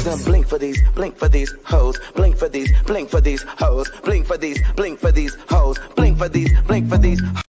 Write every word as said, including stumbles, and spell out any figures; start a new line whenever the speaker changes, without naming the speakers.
to blink for these, blink for these hoes, blink for these, blink for these hoes, blink for these, blink for these hoes, blink for these, blink for these.